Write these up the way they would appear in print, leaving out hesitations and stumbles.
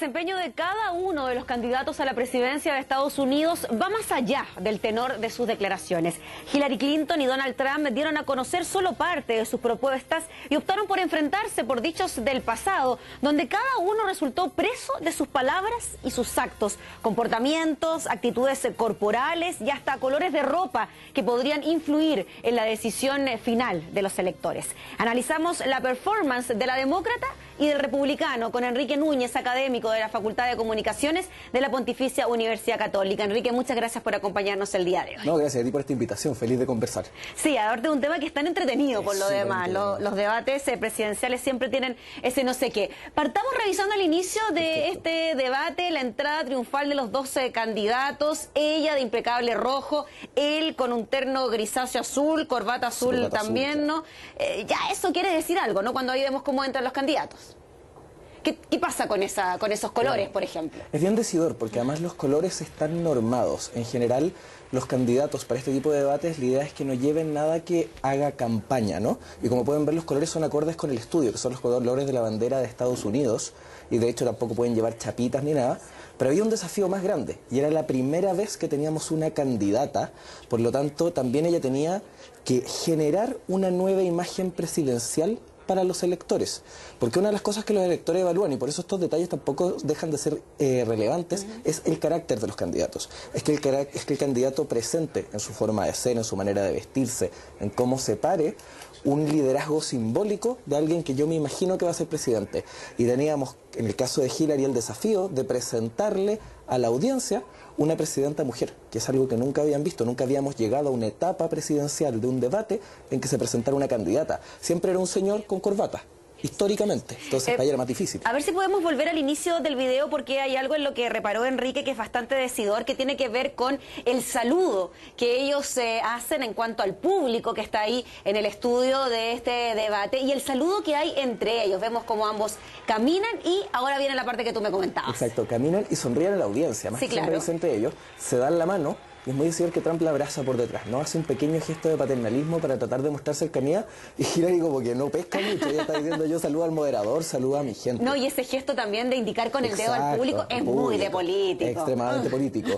desempeño de cada uno de los candidatos a la presidencia de Estados Unidos va más allá del tenor de sus declaraciones. Hillary Clinton y Donald Trump dieron a conocer solo parte de sus propuestas y optaron por enfrentarse por dichos del pasado, donde cada uno resultó preso de sus palabras y sus actos, comportamientos, actitudes corporales y hasta colores de ropa que podrían influir en la decisión final de los electores. Analizamos la performance de la demócrata y del republicano con Enrique Núñez, académico de la Facultad de Comunicaciones de la Pontificia Universidad Católica. Enrique, muchas gracias por acompañarnos el día de hoy. No, gracias a ti por esta invitación, feliz de conversar. Sí, hablar de un tema que es tan entretenido por lo demás. Los debates presidenciales siempre tienen ese no sé qué. Partamos revisando el inicio de este debate, la entrada triunfal de los 12 candidatos, ella de impecable rojo, él con un terno grisáceo azul, corbata azul también, ¿no? Ya eso quiere decir algo, ¿no? Cuando ahí vemos cómo entran los candidatos. ¿Qué pasa con esos colores, por ejemplo? Es bien decidor, porque además los colores están normados. En general, los candidatos para este tipo de debates, la idea es que no lleven nada que haga campaña, ¿no? Y como pueden ver, los colores son acordes con el estudio, que son los colores de la bandera de Estados Unidos, y de hecho tampoco pueden llevar chapitas ni nada. Pero había un desafío más grande, y era la primera vez que teníamos una candidata, por lo tanto, también ella tenía que generar una nueva imagen presidencial para los electores, porque una de las cosas que los electores evalúan, y por eso estos detalles tampoco dejan de ser relevantes, es el carácter de los candidatos. Es que el candidato presente en su forma de ser, en su manera de vestirse, en cómo se pare, un liderazgo simbólico de alguien que yo me imagino que va a ser presidente. Y teníamos, en el caso de Hillary, el desafío de presentarle a la audiencia una presidenta mujer, que es algo que nunca habían visto. Nunca habíamos llegado a una etapa presidencial de un debate en que se presentara una candidata. Siempre era un señor con corbata, históricamente, entonces para ella era más difícil. A ver si podemos volver al inicio del video, porque hay algo en lo que reparó Enrique que es bastante decidor, que tiene que ver con el saludo que ellos hacen en cuanto al público que está ahí en el estudio de este debate y el saludo que hay entre ellos. Vemos cómo ambos caminan y ahora viene la parte que tú me comentabas. Exacto, caminan y sonríen a la audiencia, más sí, que claro. sonreírse entre ellos, se dan la mano. Y es muy decidor que Trump la abraza por detrás, ¿no? Hace un pequeño gesto de paternalismo para tratar de mostrar cercanía y Hillary como que no pesca mucho. Ella está diciendo, yo saludo al moderador, saludo a mi gente. No, y ese gesto también de indicar con el dedo al público es muy de político. Extremadamente político.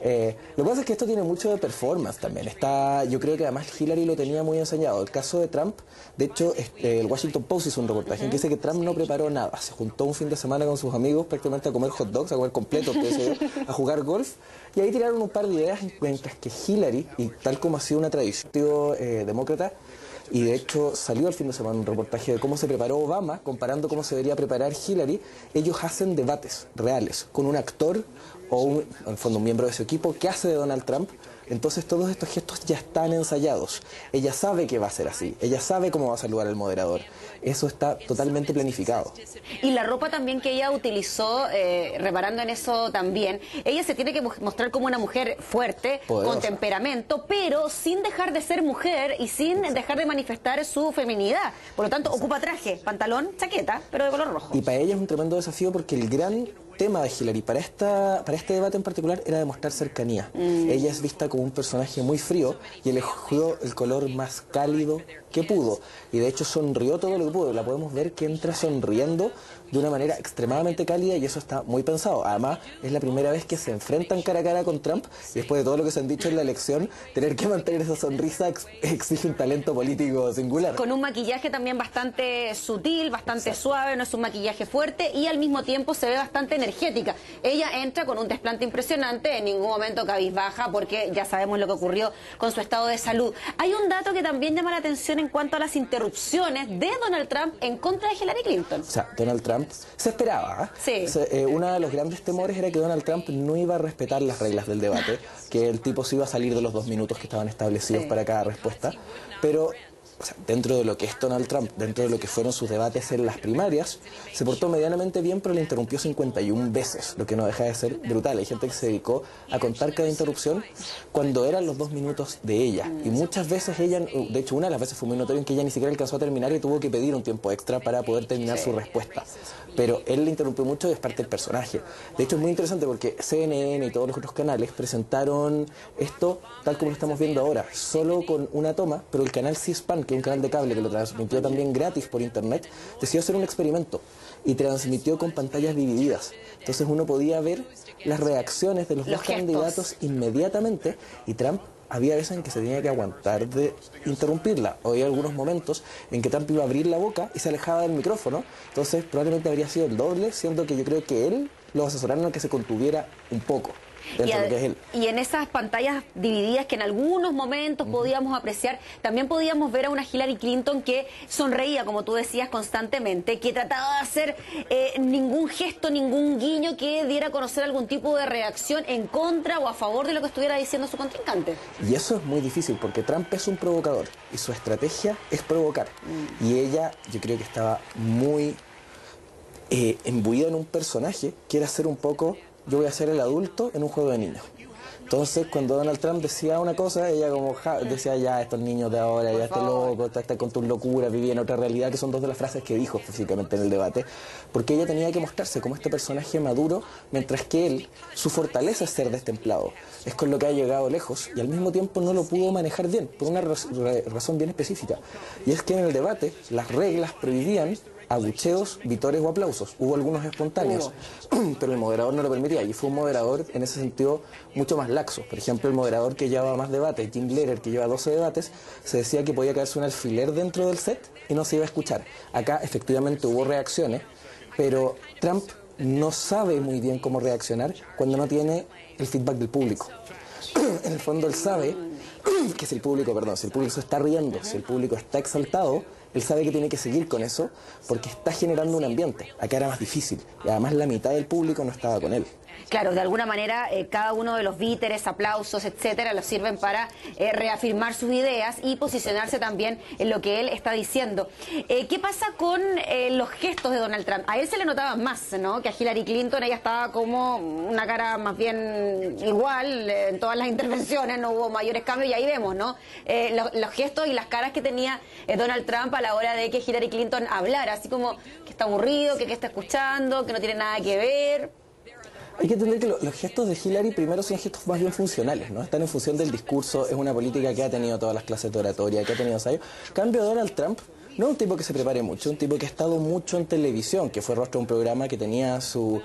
Lo que pasa es que esto tiene mucho de performance también. Yo creo que además Hillary lo tenía muy enseñado. El caso de Trump, de hecho, el Washington Post hizo un reportaje en que dice que Trump no preparó nada. Se juntó un fin de semana con sus amigos prácticamente a comer hot dogs, a comer completos, a jugar golf. Y ahí tiraron un par de ideas, mientras que Hillary, y tal como ha sido una tradición demócrata, y de hecho salió al fin de semana un reportaje de cómo se preparó Obama, comparando cómo se debería preparar Hillary, ellos hacen debates reales, con un actor o en el fondo un miembro de su equipo que hace de Donald Trump. Entonces todos estos gestos ya están ensayados. Ella sabe que va a ser así, ella sabe cómo va a saludar al moderador. Eso está totalmente planificado. Y la ropa también que ella utilizó, reparando en eso también, ella se tiene que mostrar como una mujer fuerte, poderosa, con temperamento, pero sin dejar de ser mujer y sin dejar de manifestar su feminidad. Por lo tanto, ocupa traje, pantalón, chaqueta, pero de color rojo. Y para ella es un tremendo desafío porque el gran tema de Hillary para este debate en particular era demostrar cercanía. Ella es vista como un personaje muy frío y eligió el color más cálido que pudo, y de hecho sonrió todo lo que pudo. La podemos ver que entra sonriendo de una manera extremadamente cálida y eso está muy pensado. Además, es la primera vez que se enfrentan cara a cara con Trump y después de todo lo que se han dicho en la elección, tener que mantener esa sonrisa exige un talento político singular. Con un maquillaje también bastante sutil, bastante suave, no es un maquillaje fuerte y al mismo tiempo se ve bastante energética. Ella entra con un desplante impresionante, en ningún momento cabizbaja, porque ya sabemos lo que ocurrió con su estado de salud. Hay un dato que también llama la atención en cuanto a las interrupciones de Donald Trump en contra de Hillary Clinton. O sea, Donald Trump se esperaba, ¿eh? Sí. Uno de los grandes temores era que Donald Trump no iba a respetar las reglas del debate, que el tipo se iba a salir de los 2 minutos que estaban establecidos para cada respuesta, pero o sea, dentro de lo que es Donald Trump, dentro de lo que fueron sus debates en las primarias, se portó medianamente bien, pero le interrumpió 51 veces, lo que no deja de ser brutal. Hay gente que se dedicó a contar cada interrupción cuando eran los 2 minutos de ella. Y muchas veces ella, de hecho una de las veces fue muy notorio en que ella ni siquiera alcanzó a terminar y tuvo que pedir un tiempo extra para poder terminar su respuesta. Pero él le interrumpió mucho y es parte del personaje. De hecho es muy interesante porque CNN y todos los otros canales presentaron esto tal como lo estamos viendo ahora, solo con una toma, pero el canal C-SPAN, que es un canal de cable que lo transmitió también gratis por internet, decidió hacer un experimento y transmitió con pantallas divididas. Entonces uno podía ver las reacciones de los dos candidatos inmediatamente, y Trump había veces en que se tenía que aguantar de interrumpirla. O había algunos momentos en que Trump iba a abrir la boca y se alejaba del micrófono. Entonces probablemente habría sido el doble, siendo que yo creo que él lo asesoraron a que se contuviera un poco. Y en esas pantallas divididas que en algunos momentos podíamos apreciar, también podíamos ver a una Hillary Clinton que sonreía, como tú decías, constantemente, que trataba de hacer ningún gesto, ningún guiño que diera a conocer algún tipo de reacción en contra o a favor de lo que estuviera diciendo su contrincante. Y eso es muy difícil porque Trump es un provocador y su estrategia es provocar. Y ella, yo creo que estaba muy imbuida en un personaje que era ser un poco: yo voy a ser el adulto en un juego de niños. Entonces, cuando Donald Trump decía una cosa, ella como decía: ya, estos niños de ahora, ya este loco, está con tus locuras, vivía en otra realidad, que son dos de las frases que dijo físicamente en el debate, porque ella tenía que mostrarse como este personaje maduro, mientras que él, su fortaleza es ser destemplado. Es con lo que ha llegado lejos, y al mismo tiempo no lo pudo manejar bien, por una razón bien específica. Y es que en el debate, las reglas prohibían abucheos, vítores o aplausos. Hubo algunos espontáneos, pero el moderador no lo permitía, y fue un moderador en ese sentido mucho más laxo. Por ejemplo, el moderador que llevaba más debates, Jim Lehrer, que lleva 12 debates, se decía que podía caerse un alfiler dentro del set y no se iba a escuchar. Acá efectivamente hubo reacciones, pero Trump no sabe muy bien cómo reaccionar cuando no tiene el feedback del público. En el fondo él sabe que si el público se está riendo, si el público está exaltado, él sabe que tiene que seguir con eso porque está generando un ambiente. Acá era más difícil y además la mitad del público no estaba con él. Claro, de alguna manera cada uno de los víteres, aplausos, etcétera, los sirven para reafirmar sus ideas y posicionarse también en lo que él está diciendo. ¿Qué pasa con los gestos de Donald Trump? A él se le notaban más, ¿no?, que a Hillary Clinton. Ella estaba como una cara más bien igual en todas las intervenciones, no hubo mayores cambios, y ahí vemos, ¿no?, los gestos y las caras que tenía Donald Trump a la hora de que Hillary Clinton hablara, así como que está aburrido, que está escuchando, que no tiene nada que ver. Hay que entender que los gestos de Hillary primero son gestos más bien funcionales, ¿no? Están en función del discurso, es una política que ha tenido todas las clases de oratoria, que ha tenido ensayos. Cambio, Donald Trump no es un tipo que se prepare mucho, un tipo que ha estado mucho en televisión, que fue rostro de un programa que tenía su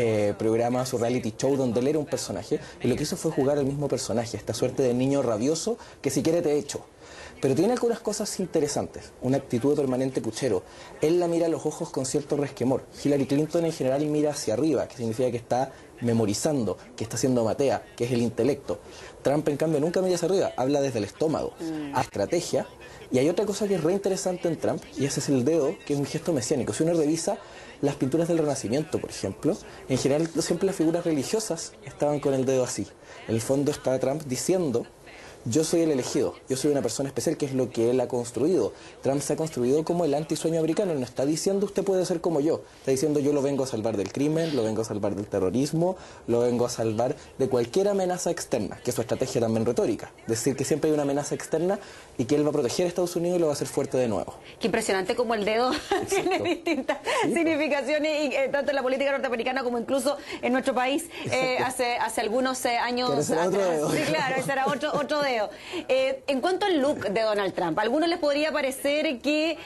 su reality show, donde él era un personaje, y lo que hizo fue jugar al mismo personaje, esta suerte de niño rabioso que si quiere te echo. Pero tiene algunas cosas interesantes, una actitud de permanente puchero. Él la mira a los ojos con cierto resquemor. Hillary Clinton en general mira hacia arriba, que significa que está memorizando, que está haciendo matea, que es el intelecto. Trump, en cambio, nunca mira hacia arriba, habla desde el estómago, a estrategia. Y hay otra cosa que es re interesante en Trump, y ese es el dedo, que es un gesto mesiánico. Si uno revisa las pinturas del Renacimiento, por ejemplo, en general siempre las figuras religiosas estaban con el dedo así. En el fondo está Trump diciendo: yo soy el elegido, yo soy una persona especial, que es lo que él ha construido. Trump se ha construido como el antisueño americano, no está diciendo usted puede ser como yo, está diciendo yo lo vengo a salvar del crimen, lo vengo a salvar del terrorismo, lo vengo a salvar de cualquier amenaza externa, que es su estrategia también retórica, decir que siempre hay una amenaza externa y que él va a proteger a Estados Unidos y lo va a hacer fuerte de nuevo. Qué impresionante como el dedo tiene distintas significaciones, y tanto en la política norteamericana como incluso en nuestro país hace algunos años atrás. Otro dedo. Sí, claro, ese era otro dedo. En cuanto al look de Donald Trump, a algunos les podría parecer que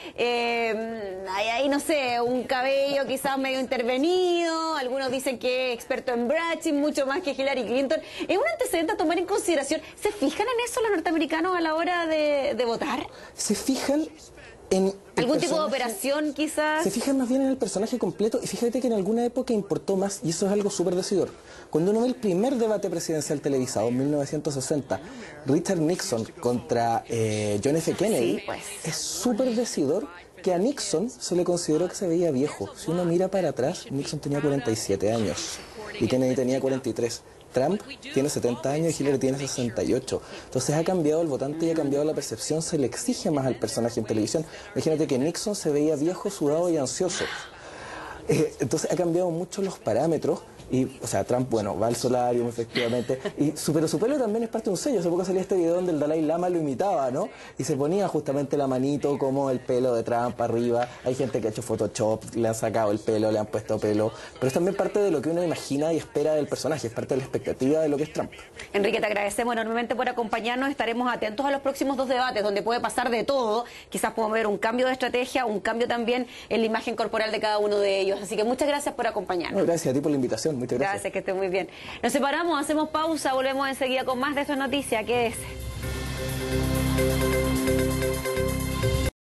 hay ahí, no sé, un cabello quizás medio intervenido, algunos dicen que es experto en brushing, mucho más que Hillary Clinton. ¿Es un antecedente a tomar en consideración? ¿Se fijan en eso los norteamericanos a la hora de votar? Se fijan en ¿algún tipo de operación quizás? Se fijan más bien en el personaje completo, y fíjate que en alguna época importó más, y eso es algo súper decidor. Cuando uno ve el primer debate presidencial televisado en 1960, Richard Nixon contra John F. Kennedy, sí, pues, es súper decidor que a Nixon se le consideró que se veía viejo. Si uno mira para atrás, Nixon tenía 47 años y Kennedy tenía 43. Trump tiene 70 años y Hillary tiene 68. Entonces ha cambiado el votante y ha cambiado la percepción, se le exige más al personaje en televisión. Imagínate que Nixon se veía viejo, sudado y ansioso. Entonces ha cambiado mucho los parámetros, Y, o sea, Trump, bueno, va al solarium, efectivamente. Pero su pelo también es parte de un sello. Hace poco salía este video donde el Dalai Lama lo imitaba, ¿no? Y se ponía justamente la manito como el pelo de Trump arriba. Hay gente que ha hecho Photoshop, le han sacado el pelo, le han puesto pelo. Pero es también parte de lo que uno imagina y espera del personaje. Es parte de la expectativa de lo que es Trump. Enrique, te agradecemos enormemente por acompañarnos. Estaremos atentos a los próximos 2 debates, donde puede pasar de todo. Quizás podamos ver un cambio de estrategia, un cambio también en la imagen corporal de cada uno de ellos. Así que muchas gracias por acompañarnos. Gracias a ti por la invitación. Muchas gracias. Gracias, que esté muy bien. Nos separamos, hacemos pausa, volvemos enseguida con más de esta noticia. Quédese.